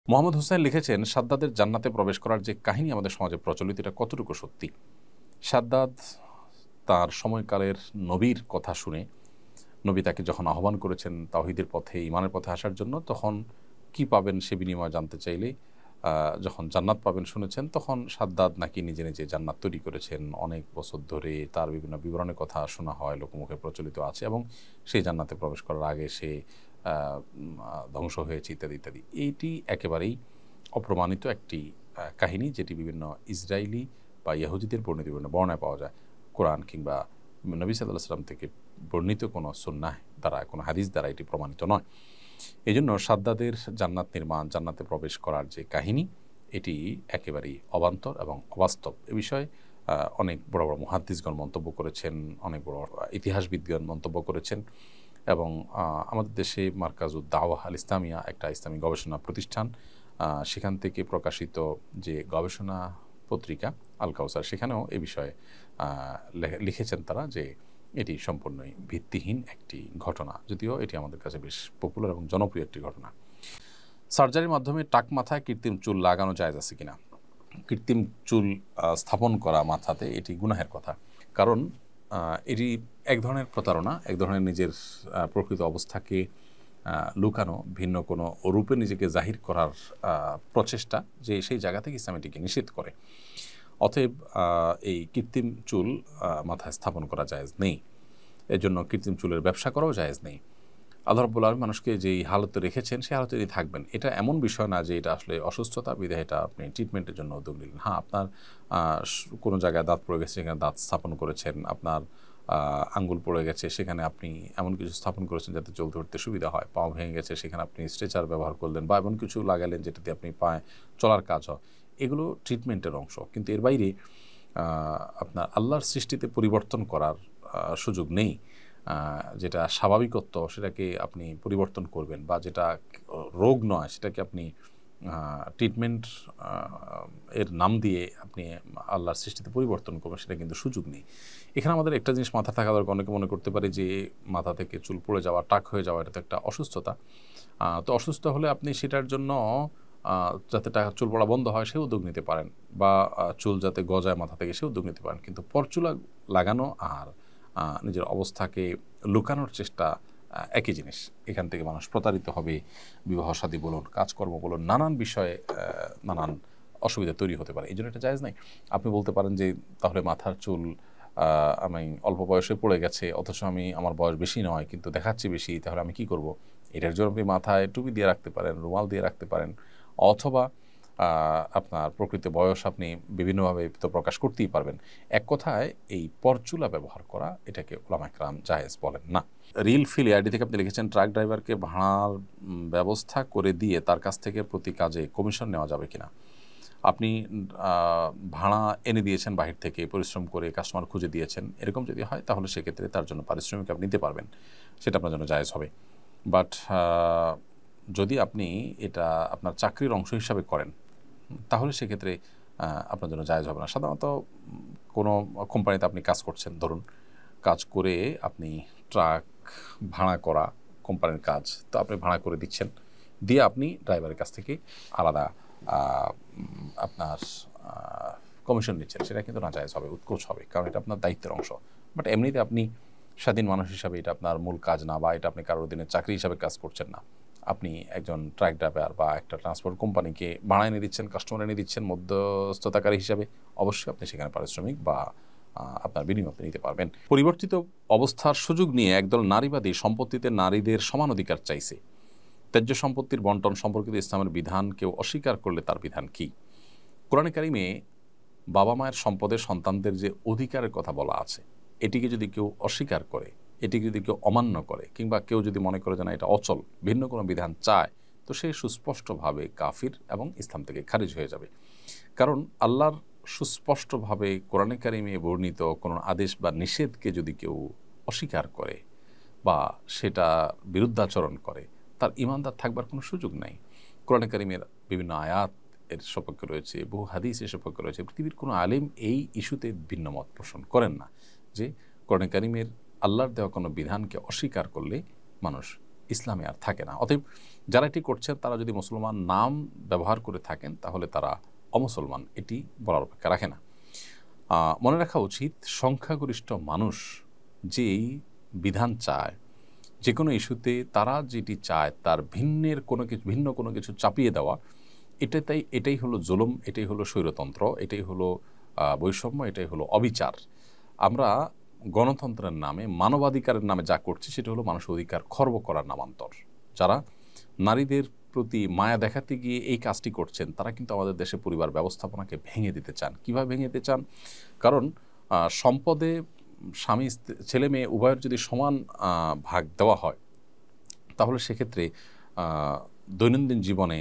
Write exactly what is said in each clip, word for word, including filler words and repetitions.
মোহাম্মদ হোসেন লিখেছেন, সাদ্দাদের জান্নাতে প্রবেশ করার যে কাহিনী আমাদের সমাজে প্রচলিত, এটা কতটুকু সত্যি? সাদ্দাদ তার সময়কালের নবীর কথা শুনে, নবী তাকে যখন আহ্বান করেছেন তাওহীদের পথে, ঈমানের পথে আসার জন্য, তখন কি পাবেন সে বিনিময় জানতে চাইলে আহ, যখন জান্নাত পাবেন শুনেছেন, তখন সাদ্দাদ নাকি নিজে নিজে জান্নাত তৈরি করেছেন। অনেক বছর ধরে তার বিভিন্ন বিবরণের কথা শোনা হয়, লোকমুখে প্রচলিত আছে, এবং সেই জান্নাতে প্রবেশ করার আগে সে আহ, উম, আহ, ধ্বংস হয়েছে ইত্যাদি ইত্যাদি। এইটি একেবারেই অপ্রমাণিত একটি আহ, কাহিনী, যেটি বিভিন্ন ইসরায়েলি বা ইহুদিদের বর্ণিত বিভিন্ন বর্ণায় পাওয়া যায়। কোরআন কিংবা নবী সাল্লাল্লাহু আলাইহি সাল্লাম থেকে বর্ণিত কোনো সুন্নাহ দ্বারা, কোনো হাদিস দ্বারা এটি প্রমাণিত নয়। এই জন্য সাদ্দাদের জান্নাত নির্মাণ, জান্নাতে প্রবেশ করার যে কাহিনী, এটি একেবারেই অবান্তর এবং অবাস্তব। এ বিষয়ে আহ, অনেক বড় বড় মুহাদ্দিসগণ মন্তব্য করেছেন, অনেক বড় বড় ইতিহাসবিদগণ মন্তব্য করেছেন, এবং আহ, আমাদের দেশে মার্কাজুদ দাওয়াহ আল ইসলামিয়া, একটা ইসলামী গবেষণা প্রতিষ্ঠান, আহ, সেখান থেকে প্রকাশিত যে গবেষণা পত্রিকা আল কাউসার, সেখানেও এ বিষয়ে আহ, লে- লিখেছেন তারা যে এটি সম্পূর্ণই ভিত্তিহীন একটি ঘটনা, যদিও এটি আমাদের কাছে বেশ পপুলার এবং জনপ্রিয় একটি ঘটনা। সার্জারির মাধ্যমে টাক মাথায় কৃত্রিম চুল লাগানো জায়েজ আছে কিনা? কৃত্রিম চুল আহ, স্থাপন করা মাথাতে, এটি গুনাহের কথা। কারণ আহ, এটি এক ধরনের প্রতারণা, এক ধরনের নিজের আহ, প্রকৃত অবস্থাকে আহ, লুকানো, ভিন্ন কোনো রূপে নিজেকে জাহির করার আহ, প্রচেষ্টা, যে সেই জায়গা থেকে ইসলাম এটিকে নিষেধ করে। অতএব আহ, এই কৃত্রিম চুল আহ, মাথায় স্থাপন করা জায়েজ নেই। এর জন্য কৃত্রিম চুলের ব্যবসা করাও জায়েজ নেই। আল্লাহ রাব্বুল আলামিন মানুষকে যেই হালতে রেখেছেন সেই হালতেই থাকবেন। এটা এমন বিষয় না যে এটা আসলে অসুস্থতা, বিধায় এটা আপনি ট্রিটমেন্টের জন্য উদ্যোগ নিলেন। হ্যাঁ, আপনার আহ, স- কোনো জায়গায় দাঁত পড়ে গেছে, সেখানে দাঁত স্থাপন করেছেন। আপনার আহ, আঙ্গুল পড়ে গেছে, সেখানে আপনি এমন কিছু স্থাপন করেছেন যাতে চলতে উঠতে সুবিধা হয়। পাও ভেঙে গেছে, সেখানে আপনি স্ট্রেচার ব্যবহার করলেন, বা এমন কিছু লাগালেন যেটাতে আপনি পায়ে চলার কাজ হয়। এগুলো ট্রিটমেন্টের অংশ, কিন্তু এর বাইরে আহ, আপনার আল্লাহর সৃষ্টিতে পরিবর্তন করার আহ, সুযোগ নেই। আহ, যেটা স্বাভাবিকত্ব, সেটাকে আপনি পরিবর্তন করবেন, বা যেটা রোগ নয় সেটাকে আপনি ট্রিটমেন্ট এর নাম দিয়ে আপনি আল্লাহর সৃষ্টিতে পরিবর্তন করবেন, সেটা কিন্তু সুযোগ নেই। এখানে আমাদের একটা জিনিস মাথা থাকা দরকার। অনেকে মনে করতে পারে যে মাথা থেকে চুল পড়ে যাওয়া, টাক হয়ে যাওয়া, এটা তো একটা অসুস্থতা। আহ, তো অসুস্থ হলে আপনি সেটার জন্য আহ, যাতে টাকা চুল পড়া বন্ধ হয় সে উদ্যোগ নিতে পারেন, বা আহ, চুল যাতে গজায় মাথা থেকে সে উদ্যোগ নিতে পারেন। কিন্তু পরচুলা লাগানো আর আহ, নিজের অবস্থাকে লুকানোর চেষ্টা আহ, একই জিনিস। এখান থেকে মানুষ প্রতারিত হবে। বিবাহ শাদী বলুন, কাজকর্ম বলুন, নানান বিষয়ে আহ, নানান অসুবিধা তৈরি হতে পারে। এই জন্য এটা জায়েজ নাই। আপনি বলতে পারেন যে তাহলে মাথার চুল আহ, আমি অল্প বয়সে পড়ে গেছে, অথচ আমি আমার বয়স বেশি নয় কিন্তু দেখাচ্ছি বেশি, তাহলে আমি কি করব? এটার জন্য আপনি মাথায় টুপি দিয়ে রাখতে পারেন, রুমাল দিয়ে রাখতে পারেন, অথবা আহ, আপনার প্রকৃত বয়স আপনি বিভিন্নভাবে তো প্রকাশ করতেই পারবেন। এক কথায় এই পরচুলা ব্যবহার করা, এটাকে উলামা একরাম জায়েজ বলেন না। রিল ফিল আইডি থেকে আপনি লিখেছেন, ট্রাক ড্রাইভারকে ভাড়ার উম, ব্যবস্থা করে দিয়ে তার কাছ থেকে প্রতি কাজে কমিশন নেওয়া যাবে কিনা? আপনি আহ, ভাড়া এনে দিয়েছেন বাহির থেকে, পরিশ্রম করে কাস্টমার খুঁজে দিয়েছেন, এরকম যদি হয় তাহলে সেক্ষেত্রে তার জন্য পারিশ্রমিক আপনি নিতে পারবেন, সেটা আপনার জন্য জায়েজ হবে। বাট যদি আপনি এটা আপনার চাকরির অংশ হিসাবে করেন, তাহলে সেক্ষেত্রে আহ, আপনার জন্য জায়েজ হবে না। সাধারণত উম, কোনো কোম্পানিতে আপনি কাজ করছেন, ধরুন কাজ করে আপনি ট্রাক ভাড়া করা কোম্পানির কাজ, তো আপনি ভাড়া করে দিচ্ছেন, দিয়ে আপনি ড্রাইভারের কাছ থেকে আলাদা আহ, উম, আপনার কমিশন নিচ্ছেন, সেটা কিন্তু নাজায়েজ হবে, উৎকোচ হবে, কারণ এটা আপনার দায়িত্বের অংশ। বাট এমনিতে আপনি স্বাধীন মানুষ হিসাবে এটা আপনার মূল কাজ না, বা এটা আপনি কারোর দিনের চাকরি হিসাবে কাজ করছেন না। আপনি একজন ট্রাক ড্রাইভার বা একটা ট্রান্সপোর্ট কোম্পানিকে ভাড়া এনে দিচ্ছেন, কাস্টমার এনে দিচ্ছেন মধ্যস্থতাকারী হিসাবে, অবশ্যই আপনি সেখানে পারিশ্রমিক বা আহ, আপনার বিনিময় আপনি নিতে পারবেন। পরিবর্তিত অবস্থার সুযোগ নিয়ে একদল নারীবাদী সম্পত্তিতে নারীদের সমান অধিকার চাইছে। ত্যায্য সম্পত্তির বন্টন সম্পর্কিত ইসলামের বিধান কেউ অস্বীকার করলে তার বিধান কি? কোরআনে কারিমে বাবা মায়ের সম্পদের সন্তানদের যে অধিকারের কথা বলা আছে, এটিকে যদি কেউ অস্বীকার করে, এটিকে যদি কেউ অমান্য করে, কিংবা কেউ যদি মনে করে যে না এটা অচল, ভিন্ন কোনো বিধান চায়, তো সে সুস্পষ্টভাবে কাফির এবং ইসলাম থেকে খারিজ হয়ে যাবে। কারণ আল্লাহর সুস্পষ্টভাবে কোরআনে কারিমে বর্ণিত কোনো আদেশ বা নিষেধকে যদি কেউ অস্বীকার করে বা সেটা বিরুদ্ধাচরণ করে, তার ইমানদার থাকবার কোনো সুযোগ নাই। কোরআনে কারিমের বিভিন্ন আয়াত এর সপক্ষে রয়েছে, বহু হাদিস এর সপক্ষে রয়েছে। পৃথিবীর কোনো আলেম এই ইস্যুতে ভিন্ন মত পোষণ করেন না যে কোরআনে কারিমের আল্লাহর দেওয়া কোনো বিধানকে অস্বীকার করলে মানুষ ইসলামে আর থাকে না। অতএব যারা এটি করছেন তারা যদি মুসলমান নাম ব্যবহার করে থাকেন তাহলে তারা অমুসলমান, এটি বলার অপেক্ষা রাখে না। মনে রাখা উচিত সংখ্যাগরিষ্ঠ মানুষ যেই বিধান চায়, যে কোনো ইস্যুতে তারা যেটি চায় তার ভিন্নের কোনো কিছু ভিন্ন কোনো কিছু চাপিয়ে দেওয়া, এটাই তাই এটাই হলো জুলুম, এটাই হলো স্বৈরতন্ত্র, এটাই হলো বৈষম্য, এটাই হলো অবিচার। আমরা গণতন্ত্রের নামে মানবাধিকারের নামে যা করছি সেটা হলো মানুষের অধিকার খর্ব করার নামান্তর। যারা নারীদের প্রতি মায়া দেখাতে গিয়ে এই কাজটি করছেন তারা কিন্তু আমাদের দেশে পরিবার ব্যবস্থাপনাকে ভেঙে দিতে চান। কীভাবে ভেঙে দিতে চান? কারণ সম্পদে স্বামী ছেলে মেয়ে উভয়ের যদি সমান ভাগ দেওয়া হয় তাহলে সেক্ষেত্রে দৈনন্দিন জীবনে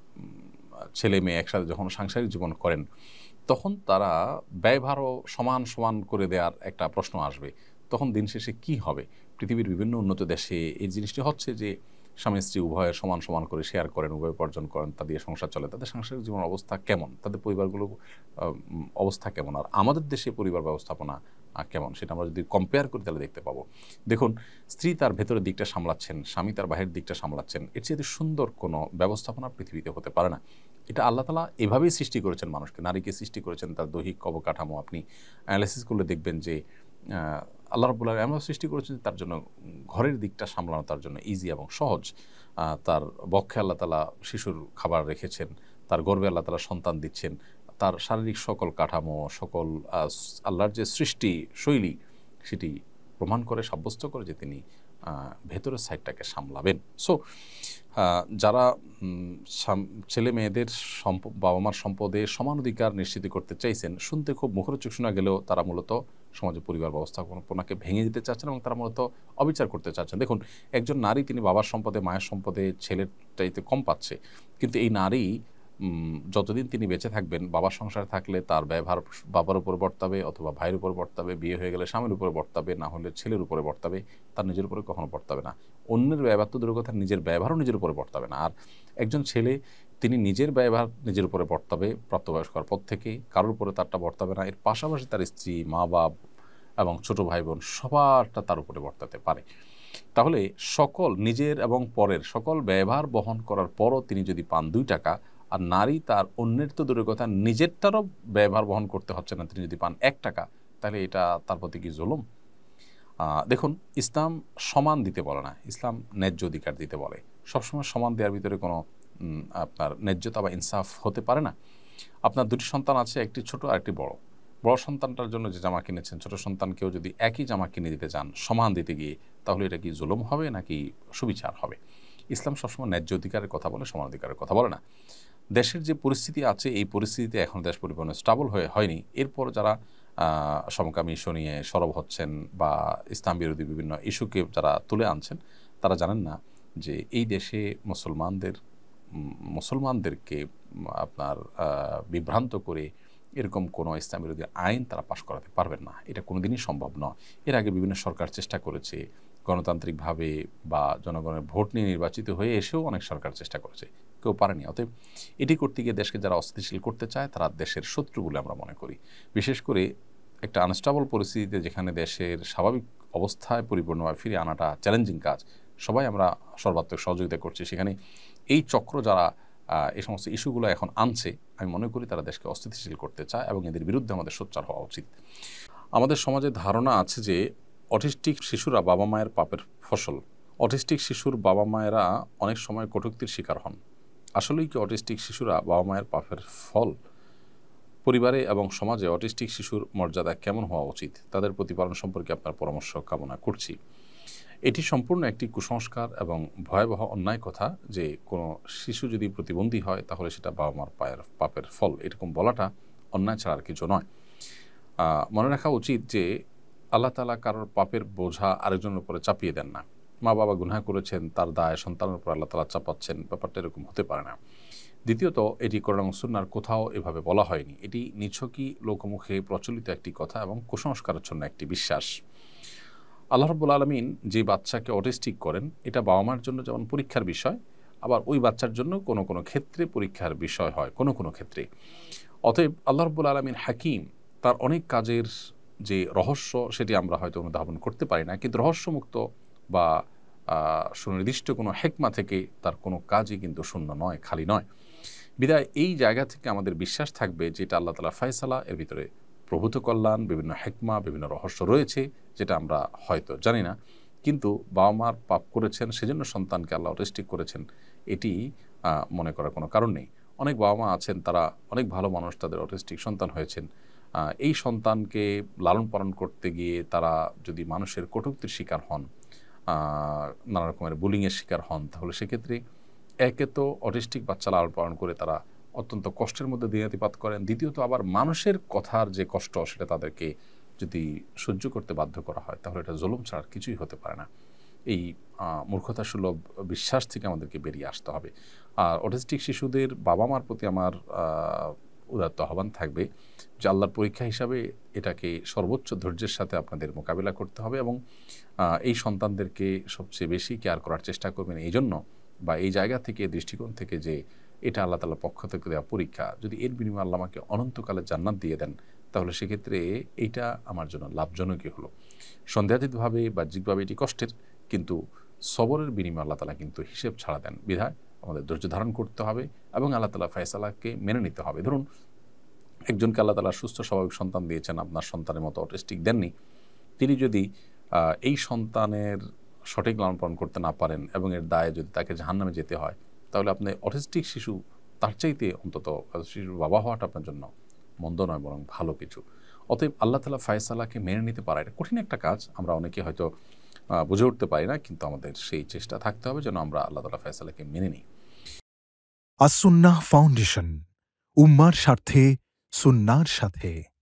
ছেলে মেয়ে একসাথে যখন সাংসারিক জীবন করেন তখন তারা ব্যয়ভারও সমান সমান করে দেওয়ার একটা প্রশ্ন আসবে। তখন দিন শেষে কী হবে? পৃথিবীর বিভিন্ন উন্নত দেশে এই জিনিসটি হচ্ছে যে স্বামী স্ত্রী উভয়ের সমান সমান করে শেয়ার করেন, উভয় উপার্জন করেন, তা দিয়ে সংসার চলে। তাদের সাংসারিক জীবন অবস্থা কেমন, তাদের পরিবারগুলো অবস্থা কেমন, আর আমাদের দেশে পরিবার ব্যবস্থাপনা কেমন সেটা আমরা যদি কম্পেয়ার করি তাহলে দেখতে পাবো। দেখুন, স্ত্রী তার ভেতরের দিকটা সামলাচ্ছেন, স্বামী তার বাহিরের দিকটা সামলাচ্ছেন, এর চেয়ে সুন্দর কোনো ব্যবস্থাপনা পৃথিবীতে হতে পারে না। এটা আল্লাহ তাআলা এভাবেই সৃষ্টি করেছেন মানুষকে, নারীকে সৃষ্টি করেছেন তার দৈহিক অবকাঠামো। আপনি অ্যানালাইসিস করলে দেখবেন যে আল্লাহ রাব্বুল আলামিন এমন সৃষ্টি করেছেন তার জন্য ঘরের দিকটা সামলানো তার জন্য ইজি এবং সহজ। তার বক্ষে আল্লাহ তাআলা শিশুর খাবার রেখেছেন, তার গর্ভে আল্লাহ তাআলা সন্তান দিচ্ছেন, তার শারীরিক সকল কাঠামো, সকল আল্লাহর যে সৃষ্টি শৈলী সেটি প্রমাণ করে, সাব্যস্ত করে যে তিনি ভেতরের সাইডটাকে সামলাবেন। সো যারা ছেলে মেয়েদের বাবা মার সম্পদে সমান অধিকার নিশ্চিত করতে চাইছেন, শুনতে খুব মুখরোচক শোনা গেলেও তারা মূলত সমাজে পরিবার ব্যবস্থাপনাকে ভেঙে দিতে চাচ্ছেন এবং তারা মূলত অবিচার করতে চাচ্ছেন। দেখুন, একজন নারী তিনি বাবার সম্পদে মায়ের সম্পদে ছেলের চাইতে কম পাচ্ছে, কিন্তু এই নারী যতদিন তিনি বেঁচে থাকবেন বাবার সংসারে থাকলে তার ব্যবহার বাবার উপরে বর্তাবে, অথবা ভাইয়ের উপরে বর্তাবে, বিয়ে হয়ে গেলে স্বামীর উপরে বর্তাবে, না হলে ছেলের উপরে বর্তাবে, তার নিজের উপরে কখনো বর্তাবে না। অন্যের ব্যবহার তো দূরের কথা, নিজের ব্যবহারও নিজের উপরে বর্তাবে না। আর একজন ছেলে তিনি নিজের ব্যবহার নিজের উপরে বর্তাবে প্রাপ্তবয়স্ক হওয়ার পর থেকে, কারোর উপরে তারটা বর্তাবে না। এর পাশাপাশি তার স্ত্রী, মা বাপ এবং ছোট ভাই বোন সবারটা তার উপরে বর্তাতে পারে। তাহলে সকল নিজের এবং পরের সকল ব্যবহার বহন করার পরও তিনি যদি পান দুই টাকা, আর নারী তার অন্যের তো দূরের কথা নিজেরটারও ব্যবহার বহন করতে হচ্ছে না, তিনি যদি পান এক টাকা, তাহলে এটা তার প্রতি কি জুলুম? দেখুন, ইসলাম সমান দিতে বলে না, ইসলাম ন্যায্য অধিকার দিতে বলে। সবসময় সমান দেওয়ার ভিতরে কোনো আপনার ন্যায্যতা বা ইনসাফ হতে পারে না। আপনার দুটি সন্তান আছে, একটি ছোট আর একটি বড়। বড় সন্তানটার জন্য যে জামা কিনেছেন, ছোট সন্তানকেও যদি একই জামা কিনে দিতে চান সমান দিতে গিয়ে, তাহলে এটা কি জুলুম হবে নাকি সুবিচার হবে? ইসলাম সবসময় ন্যায্য অধিকারের কথা বলে, সমান অধিকারের কথা বলে না। দেশের যে পরিস্থিতি আছে এই পরিস্থিতিতে এখন দেশ পরিপূর্ণ স্টেবল হয়ে হয়নি। এরপর যারা সমকামী ইস্যু নিয়ে সরব হচ্ছেন বা ইসলাম বিরোধী বিভিন্ন ইস্যুকে যারা তুলে আনছেন, তারা জানেন না যে এই দেশে মুসলমানদের মুসলমানদেরকে আপনার বিভ্রান্ত করে এরকম কোনো ইসলাম বিরোধী আইন তারা পাশ করাতে পারবেন না। এটা কোনোদিনই সম্ভব নয়। এর আগে বিভিন্ন সরকার চেষ্টা করেছে গণতান্ত্রিকভাবে বা জনগণের ভোট নিয়ে নির্বাচিত হয়ে এসেও অনেক সরকার চেষ্টা করেছে, কেউ পারেনি। অতএব এটি করতে গিয়ে দেশকে যারা অস্থিতিশীল করতে চায় তারা দেশের শত্রু বলে আমরা মনে করি। বিশেষ করে একটা আনস্টেবল পরিস্থিতিতে যেখানে দেশের স্বাভাবিক অবস্থায় পরিপূর্ণভাবে ফিরে আনাটা চ্যালেঞ্জিং কাজ, সবাই আমরা সর্বাত্মক সহযোগিতা করছি, সেখানে এই চক্র যারা এই সমস্ত ইস্যুগুলো এখন আনছে, আমি মনে করি তারা দেশকে অস্থিতিশীল করতে চায় এবং এদের বিরুদ্ধে আমাদের সোচ্চার হওয়া উচিত। আমাদের সমাজে ধারণা আছে যে অটিস্টিক শিশুরা বাবা মায়ের পাপের ফসল। অটিস্টিক শিশুর বাবা মায়েরা অনেক সময় কটূক্তির শিকার হন। আসলেই কি অটিস্টিক শিশুরা বাবা মায়ের পাপের ফল? পরিবারে এবং সমাজে অটিস্টিক শিশুর মর্যাদা কেমন হওয়া উচিত, তাদের প্রতিপালন সম্পর্কে আপনার পরামর্শ কামনা করছি। এটি সম্পূর্ণ একটি কুসংস্কার এবং ভয়াবহ অন্যায় কথা যে কোনো শিশু যদি প্রতিবন্ধী হয় তাহলে সেটা বাবা মার পায়ের পাপের ফল, এরকম বলাটা অন্যায় ছাড়া আর কিছু নয়। মনে রাখা উচিত যে আল্লাহ তাআলা কারোর পাপের বোঝা আরেকজনের উপরে চাপিয়ে দেন না। মা বাবা গুনাহ করেছেন, তার দায় সন্তানের উপর আল্লাহ তাআলা চাপাচ্ছেন, ব্যাপারটা এরকম হতে পারে না। দ্বিতীয়ত, এটি কোরআন এবং সুন্নাহর কোথাও এভাবে বলা হয়নি। এটি নিছকই লোকমুখে প্রচলিত একটি কথা এবং কুসংস্কারাচ্ছন্ন একটি বিশ্বাস। আল্লাহ রাব্বুল আলামিন যে বাচ্চাকে অটিস্টিক করেন, এটা বাবা মার জন্য যেমন পরীক্ষার বিষয়, আবার ওই বাচ্চার জন্য কোনো কোনো ক্ষেত্রে পরীক্ষার বিষয় হয় কোনো কোনো ক্ষেত্রে। অতএব আল্লাহ রাব্বুল আলামিন হাকিম, তার অনেক কাজের যে রহস্য সেটি আমরা হয়তো অনুধাবন করতে পারি না, কিন্তু রহস্যমুক্ত বা সুনির্দিষ্ট কোনো হেকমা থেকে তার কোনো কাজই কিন্তু শূন্য নয়, খালি নয়। বিধায় এই জায়গা থেকে আমাদের বিশ্বাস থাকবে যে এটা আল্লাহ তাআলার ফয়সালা, এর ভিতরে প্রভূত কল্যাণ, বিভিন্ন হেকমা, বিভিন্ন রহস্য রয়েছে যেটা আমরা হয়তো জানি না। কিন্তু বাবা মার পাপ করেছেন সেজন্য সন্তানকে আল্লাহ অটিস্টিক করেছেন, এটি মনে করার কোনো কারণ নেই। অনেক বাবা মা আছেন তারা অনেক ভালো মানুষ, তাদের অটিস্টিক সন্তান হয়েছেন। এই সন্তানকে লালন পালন করতে গিয়ে তারা যদি মানুষের কটূক্তির শিকার হন, নানা রকমের বুলিংয়ের শিকার হন, তাহলে সেক্ষেত্রে একে তো অটিস্টিক বাচ্চা লালন পালন করে তারা অত্যন্ত কষ্টের মধ্যে দিনাতিপাত করেন, দ্বিতীয়ত আবার মানুষের কথার যে কষ্ট সেটা তাদেরকে যদি সহ্য করতে বাধ্য করা হয় তাহলে এটা জুলুম ছাড়া কিছুই হতে পারে না। এই মূর্খতা সুলভ বিশ্বাস থেকে আমাদেরকে বেরিয়ে আসতে হবে। আর অটিস্টিক শিশুদের বাবা মার প্রতি আমার উদাত্ত আহ্বান থাকবে যে আল্লাহর পরীক্ষা হিসাবে এটাকে সর্বোচ্চ ধৈর্যের সাথে আপনাদের মোকাবিলা করতে হবে এবং এই সন্তানদেরকে সবচেয়ে বেশি কেয়ার করার চেষ্টা করবেন এই জন্য, বা এই জায়গা থেকে, দৃষ্টিকোণ থেকে যে এটা আল্লাহ তাআলার পক্ষ থেকে দেওয়া পরীক্ষা, যদি এর বিনিময়ে আল্লাহ আমাকে অনন্তকালে জান্নাত দিয়ে দেন তাহলে সেক্ষেত্রে এইটা আমার জন্য লাভজনকই হলো। সন্দেহাতীতভাবে বাহ্যিকভাবে এটি কষ্টের, কিন্তু সবরের বিনিময়ে আল্লাহ তাআলা কিন্তু হিসেব ছাড়া দেন। বিধায় আমাদের ধৈর্য ধারণ করতে হবে এবং আল্লাহ তাআলার ফয়সালাকে মেনে নিতে হবে। ধরুন একজনকে আল্লাহ তাআলা সুস্থ স্বাভাবিক সন্তান দিয়েছেন, আপনার সন্তানের মতো অটিস্টিক দেননি, তিনি যদি এই সন্তানের সঠিক লালন পালন করতে না পারেন এবং এর দায়ে যদি তাকে জাহান্নামে যেতে হয়, তাহলে আপনি অটিস্টিক শিশু তার চাইতে অন্তত শিশুর বাবা হওয়াটা আপনার জন্য মন্দ নয়, বরং ভালো কিছু। অতএব আল্লাহ তাআলা ফয়সালাকে মেনে নিতে পারা এটা কঠিন একটা কাজ, আমরা অনেকে হয়তো বুঝে উঠতে পারি না, কিন্তু আমাদের সেই চেষ্টা থাকতে হবে যেন আমরা আল্লাহ তাআলা ফয়সালাকে মেনে নিই। আস-সুন্নাহ ফাউন্ডেশন, উম্মার স্বার্থে সুন্নাহর সাথে।